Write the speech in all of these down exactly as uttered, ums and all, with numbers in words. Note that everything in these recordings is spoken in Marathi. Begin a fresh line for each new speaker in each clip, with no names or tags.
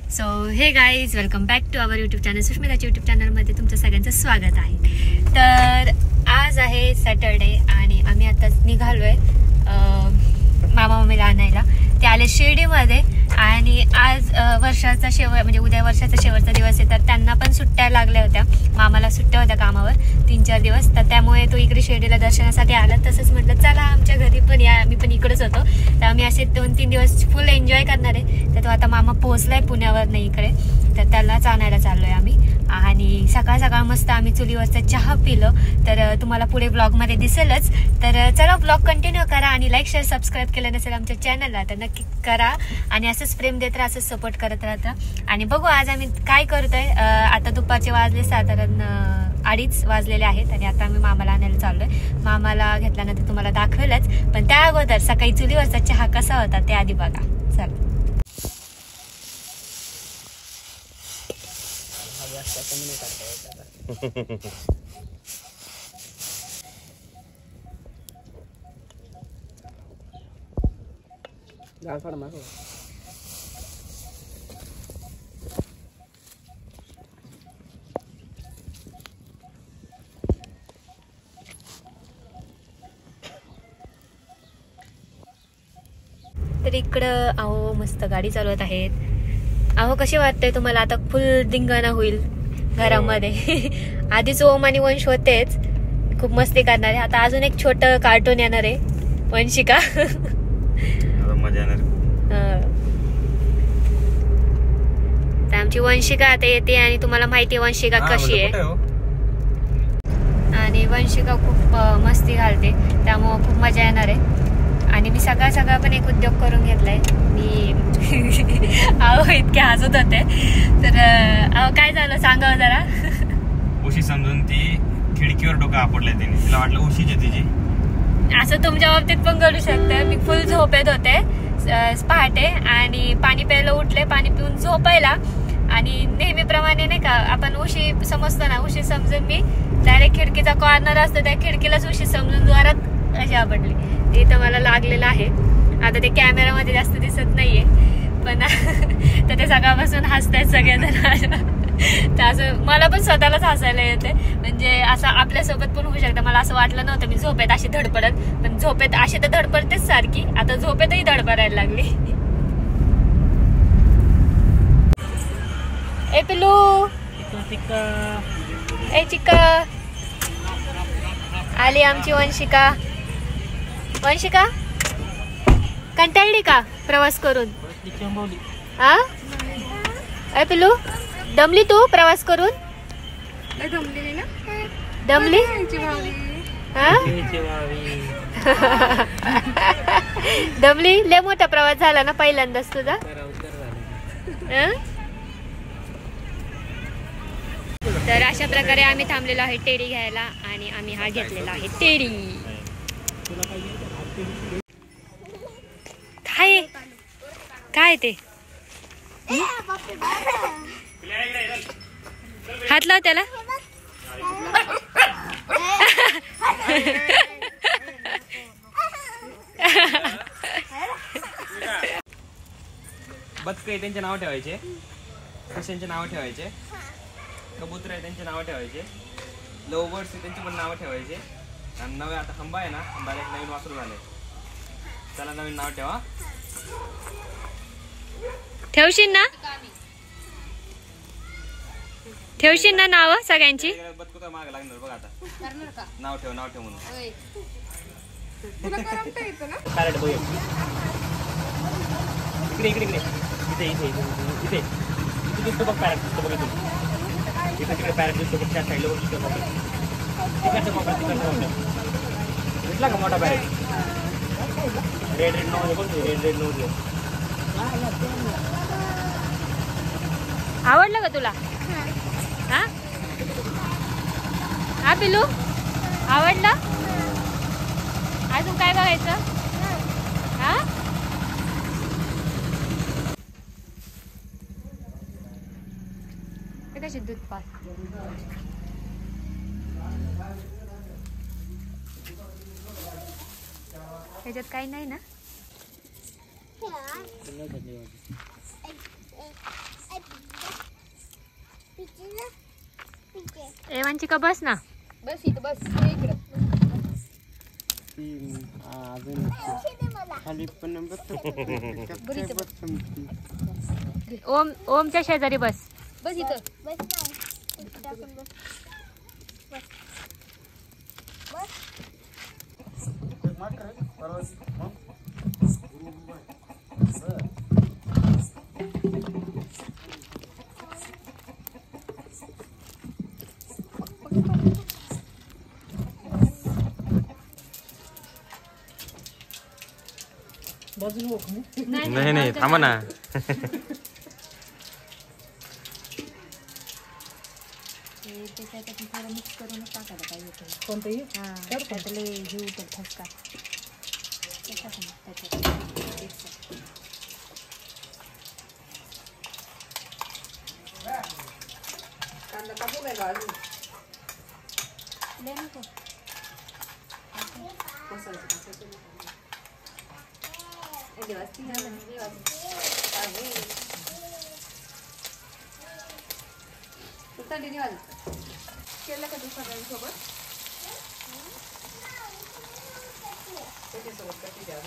So hey guys, welcome back to our YouTube channel. सुष्मिताच्या यूट्यूब चॅनलमध्ये तुमचं सगळ्यांचं स्वागत आहे. तर आज आहे सॅटरडे आणि आम्ही आता निघालो आहे मामा मम्मीला आणायला. ते आले शिर्डीमध्ये आणि आज वर्षाचा शेवट म्हणजे उद्या वर्षाचा शेवटचा दिवस आहे. तर त्यांना पण सुट्ट्या लागल्या होत्या, मामाला सुट्ट्या होत्या कामावर तीन चार दिवस. तर त्यामुळे तो इकडे शिर्डीला दर्शनासाठी आला. तसंच म्हटलं चला आमच्या घरी पण या, मी पण इकडेच होतो. तर आम्ही असे दोन तीन दिवस फुल एन्जॉय करणार आहे. तर तो आता मामा पोहोचलाय पुण्यावर नाही इकडे, तर त्यालाच आणायला चाललोय आम्ही. आणि सकाळ सकाळ मस्त आम्ही चुलीवरचा चहा पिलो. तर तुम्हाला पुढे ब्लॉगमध्ये दिसेलच. तर चला ब्लॉग कंटिन्यू करा आणि लाईक शेअर सबस्क्राईब केलं नसेल आमच्या चॅनलला तर नक्की करा आणि असंच प्रेम देत राहा, असंच सपोर्ट करत राहता. आणि बघू आज आम्ही काय करतोय. आता दुपारचे वाजले साधारण अडीच वाजलेले आहेत आणि आता आम्ही मामाला आणायला चाललोय. मामाला घेतल्यानंतर तुम्हाला दाखवेलच, पण त्या अगोदर सकाळी चुलीवरचा चहा कसा होता ते आधी बघा. चला तर इकडं अहो मस्त गाडी चालवत आहेत. अहो कशी वाटतंय तुम्हाला? आता फुल धिंगाणा होईल घरामध्ये. आधीच ओम आणि वंश होतेच, खूप मस्ती करणारे. आता अजून एक छोट कार्टून येणार आहे, वंशिका.
मजा येणार.
तर आमची वंशिका आता येते आणि तुम्हाला माहिती आहे वंशिका कशी आहे. आणि वंशिका खूप मस्ती घालते, त्यामुळं खूप मजा येणार आहे. आणि मी सगळा सगळा पण एक उद्योग करून घेतलाय. मी अहो इतके हसत होते. तर अहो काय झालं सांगा जरा.
उशी समजून ती खिडकीवर डोकं आपडलंय त्यांनी, तिला वाटलं उशीच आहे तिची.
असं तुमच्या बाबतीत पण करू शकतं. मी फुल झोपेत होते पहाटे आणि पाणी प्यायला उठले, पाणी पिऊन झोपायला. आणि नेहमीप्रमाणे नाही का आपण उशी समजतो ना, उशी समजून मी डायरेक्ट खिडकीचा कॉर्नर असतो त्या खिडकीलाच उशी समजून जोरात अशी आपडली. ते तर मला लागलेलं आहे. आता ते कॅमेरामध्ये जास्त दिसत नाहीये, पण तर ते सकाळपासून हसतायत सगळेजण. तर असं मला पण स्वतःलाच हसायला येते. म्हणजे असं आपल्यासोबत पण होऊ शकतं. मला असं वाटलं नव्हतं मी झोपेत अशी धडपडत, पण झोपेत अशी तर धडपडतेच सारखी, आता झोपेतही धडपडायला लागली. ए पिलू, ए चिका, आली आमची वंशिका. वंशिका कंटाळली का प्रवास करून? हा ए पिलू, दमली तू प्रवास करून?
दमली ना,
दमली हा दमली. लय मोठा प्रवास झाला ना पहिल्यांदाच तुझा. तर अशा प्रकारे आम्ही थांबलेलो आहे टेडी घ्यायला आणि आम्ही हा घेतलेला आहे टेडी. काय काय ते हात लाव त्याला.
बदक आहे त्यांचे नाव ठेवायचे, सशांचे नाव ठेवायचे, कबूतर आहे त्यांचे नाव ठेवायचे, लव बर्ड्स आहे त्यांची पण नाव ठेवायचे. आणि नवे आता हंबा आहे ना, हंबाला एक नवीन वासरू झाले, त्याला नवीन नाव ठेवा.
ठेवशील ना, ठेवशील ना नाव सगळ्यांची.
बदकू तर मागे लागणार बघ आता. नाव ठेव, नाव ठेव म्हणून. इकडे इकडे इकडे इथे इथे इथे इथे दिसतो बघ पॅरेट, दिसतो बघ इथून. इकडे तिकडे पॅरेट दिसतो बघ, त्या साईडला बघ. तिकडचं कोपरा, तिकडचं कोपरा दिसला का मोठा पॅरेट? रेड रेड नोज बघ, रेड रेड नोज.
आवडलं का तुला? हा हा पिलू, आवडलं? अजून काय बघायचं? हा कशी दूध पास. ह्याच्यात काही नाही ना. एवांची का बस ना.
बस इथं बस हे इकडं.
अजून खाली पण
ओम ओमच्या शेजारी बस.
बस इथं.
नाही नाही थांबा ना.
मिक्स करून टाकायला पाहिजे.
कोणतंही
हा त्यातले घेऊ तर ठसका
कांदा कापू काय अजून केलं का तू सगळ्यांसोबत त्याच्यासोबत कशी द्या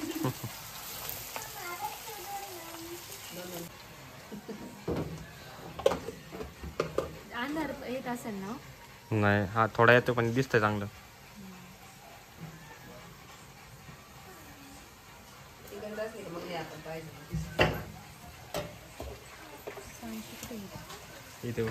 अंधार येत असेल ना.
नाही हा थोडा येतो पण दिसतंय चांगलं. इथे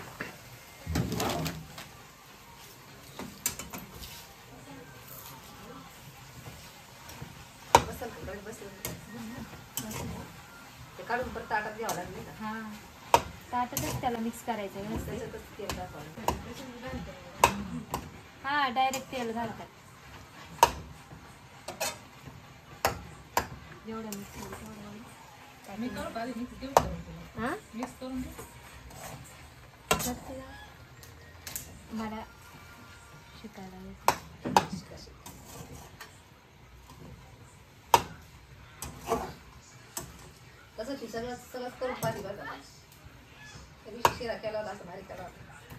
काढून परत ताटात घ्यावं लागेल का.
हा ताटातच त्याला मिक्स करायचं व्यवस्थित. हा डायरेक्ट तेल घालतात. जेवढं मिक्स होईल तेवढं. मला शिकायला
तसं ती सगळं सगळंच करून पाहिजे बरं का. तरी शिरा केला होता असं भारी केला होता.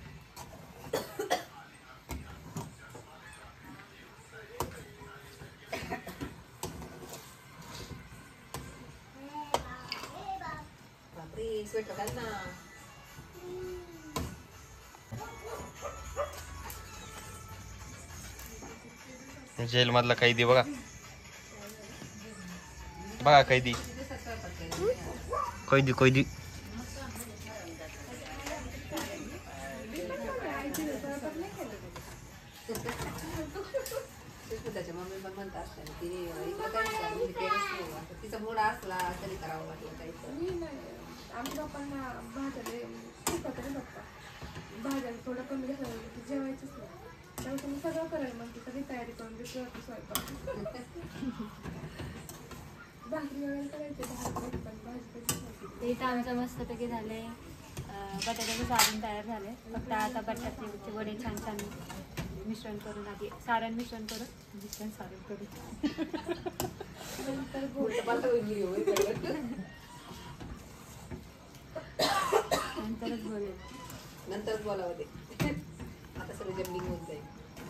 बापरे स्वेटर घाल ना.
जेल मधला कैदी बघा बघा कैदी कैदी कैदी
त्याच्या मम्मी पण म्हणत असतात की इकडं काही केलंच नाही. तिचा मूड असला तरी करावं वाटलं काही.
आम्ही लोकांना भाज्या शिकत नाही बघता. भाज्या थोडं कमी घेतलं जेवायचंच नाही. त्यामुळे तुम्ही सगळं करायला मग सगळी तयारी करून देतो स्वयंपाक. भाकरी वगैरे करायची भाजी पण भाजी
इथं आमचं मस्तपैकी झाले. बटाट्याचे सारण तयार झाले. फक्त आता बटाट्याचे वडे छान छान मिश्रण करून आधी सारण मिश्रण करून मिश्रण सारण करून
नंतर
नंतरच बोलेल.
नंतरच बोलावं ते. आता सगळं जमलिंग होऊन जाईल.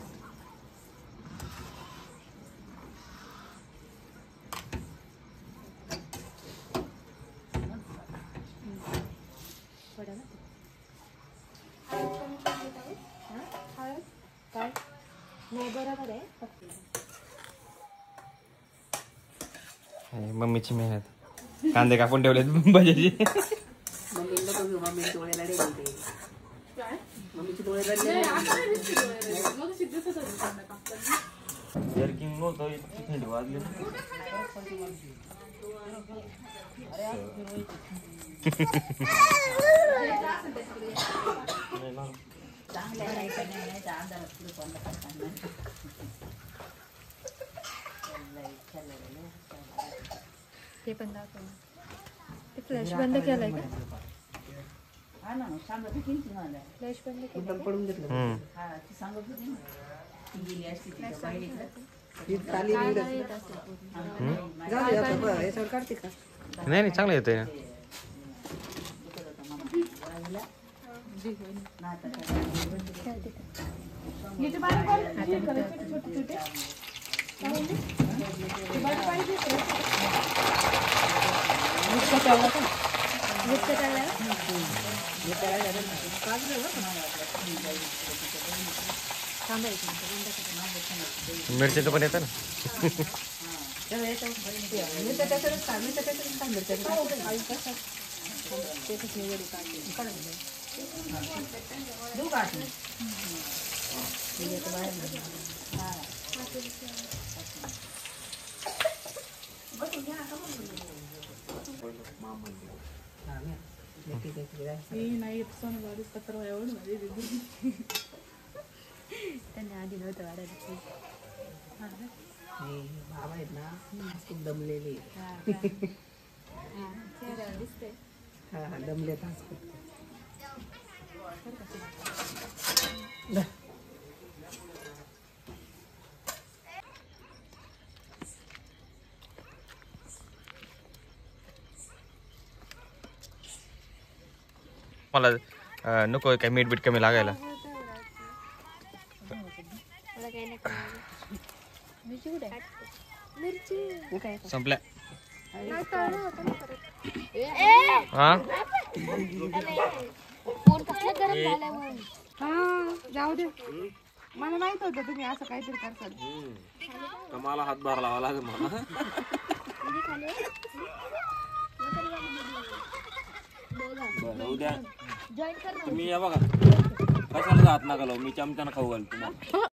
काय नाही बरोबर आहे.
मम्मीची मेहनत. कांदे कापून ठेवले भाज्याचे.
मम्मीला बघू मम्मी डोळे रडे बोलते. मम्मीचे डोळे रडले.
जर्किंग नव्हतं इतकी थंडी वाजली.
ते पण दाखव. ते फ्लॅश बंद केलाय का. फ्लॅश बंद केलं
पडून घेतलं. याच्यावर काढते का.
नाही नाही चांगलं येतंय.
याचे बारीक बारीक हे करायचे छोटे छोटे काय म्हणले? बारीक बारीक हे करायचे.
मिरच्या तळल्या का? मिरच्या तळल्या का? थांबा एक मिनिट, बंद करा.
मिरच्याचं पण येतं ना.
मिरच्या त्याच्यातच खा, मिरच्या त्याच्यातच खा, मिरच्या त्याच्यातच. देऊ का आतून? ठीक आहे, तर बाहेर नाही. हा, नाही. नक्की काहीतरी आहे.
त्यांनी आधी नव्हतं वाढायला.
हे बाबा आहेत ना खूप दमलेले
दिसतंय.
हा हा दमले तास खूप.
मला अं, नको काय मीठ बीठ कमी लागायला.
मला काही नाही कळलं. मिरची कुठे आहे? मिरची
संपल्या.
नाही कळलं होतं ना परत.
हा
फोन कसला गरम झालाय म्हणून.
हा जाऊ दे. मला माहित होतं तुम्ही असं काहीतरी करताल.
मला हातभार लावा लागेल मला. बरं उद्या
जॉईन कर ना.
तुम्ही या बघा कशाला हात नका लावू, मी चमच्यानं खाऊ घाल तुम्हाला.